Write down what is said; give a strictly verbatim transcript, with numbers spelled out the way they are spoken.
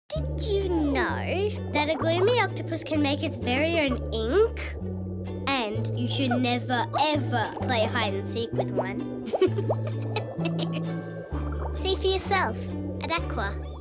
Did you know that a gloomy octopus can make its very own ink? And you should never, ever play hide and seek with one. See for yourself at AQWA.